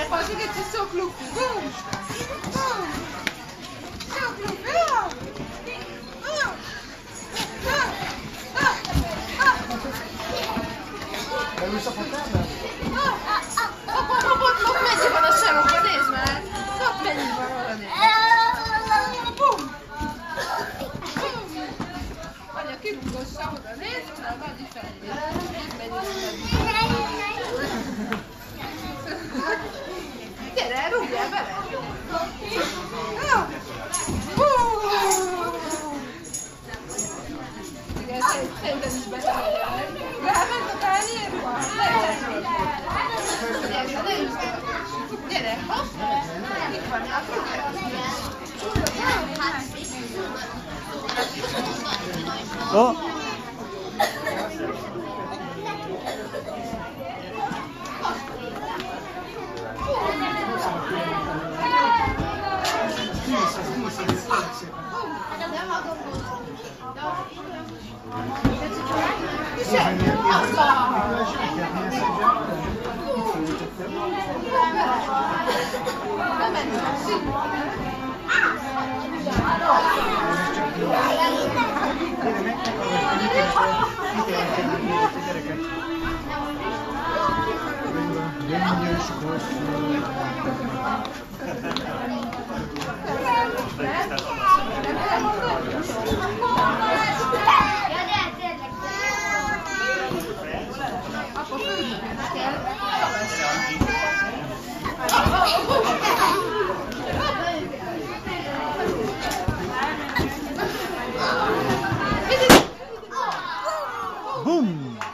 Posso che ci sono club. Lui sta portando? Come si conosciamo qua dentro? Non venivano ora dentro. Olha que gostava da dentro, tava diferente. Era rubia, velho. Tenta sbagliare. Brava, totali e Oh! Boom!